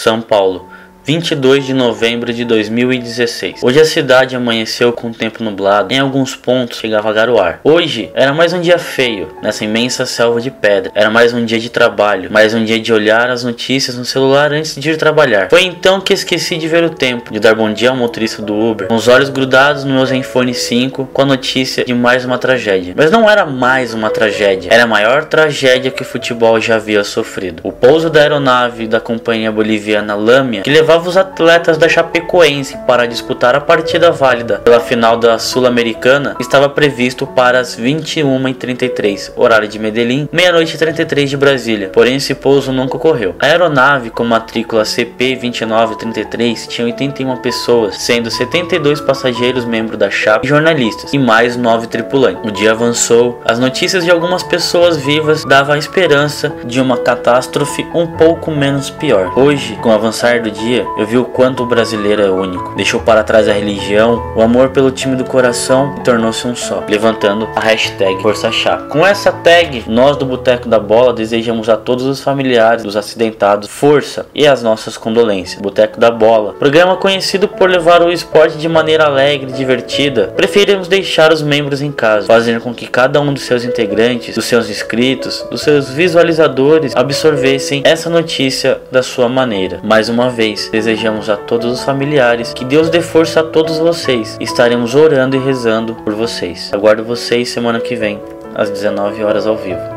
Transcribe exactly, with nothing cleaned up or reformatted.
São Paulo, vinte e dois de novembro de dois mil e dezesseis. Hoje a cidade amanheceu com o tempo nublado, em alguns pontos chegava a garoar. Hoje era mais um dia feio, nessa imensa selva de pedra. Era mais um dia de trabalho, mais um dia de olhar as notícias no celular antes de ir trabalhar. Foi então que esqueci de ver o tempo, de dar bom dia ao motorista do Uber, com os olhos grudados no meu Zenfone cinco, com a notícia de mais uma tragédia. Mas não era mais uma tragédia, era a maior tragédia que o futebol já havia sofrido. O pouso da aeronave da companhia boliviana Lamia, que levava os atletas da Chapecoense para disputar a partida válida pela final da Sul-Americana, estava previsto para as vinte e uma e trinta e três, horário de Medellín, meia-noite e trinta e três de Brasília. Porém, esse pouso nunca ocorreu. A aeronave com matrícula C P vinte e nove trinta e três tinha oitenta e uma pessoas, sendo setenta e dois passageiros membros da Chape e jornalistas, e mais nove tripulantes. O dia avançou, as notícias de algumas pessoas vivas davam a esperança de uma catástrofe um pouco menos pior. Hoje, com o avançar do dia, eu vi o quanto o brasileiro é único. Deixou para trás a religião, o amor pelo time do coração e tornou-se um só, levantando a hashtag Força Chape. Com essa tag, nós do Boteco da Bola desejamos a todos os familiares dos acidentados força e as nossas condolências. Boteco da Bola, programa conhecido por levar o esporte de maneira alegre e divertida, preferimos deixar os membros em casa, fazendo com que cada um dos seus integrantes, dos seus inscritos, dos seus visualizadores absorvessem essa notícia da sua maneira. Mais uma vez, desejamos a todos os familiares que Deus dê força a todos vocês. Estaremos orando e rezando por vocês. Aguardo vocês semana que vem, às dezenove horas ao vivo.